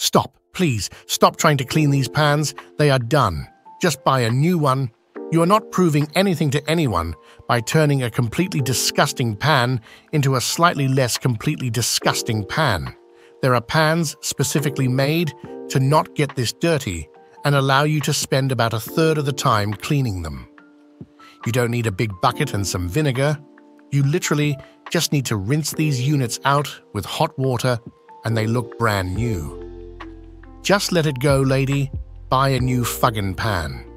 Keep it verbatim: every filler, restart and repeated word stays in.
Stop, please. Stop trying to clean these pans. They are done. Just buy a new one. You are not proving anything to anyone by turning a completely disgusting pan into a slightly less completely disgusting pan. There are pans specifically made to not get this dirty and allow you to spend about a third of the time cleaning them. You don't need a big bucket and some vinegar. You literally just need to rinse these units out with hot water and they look brand new. Just let it go, lady. Buy a new fucking pan.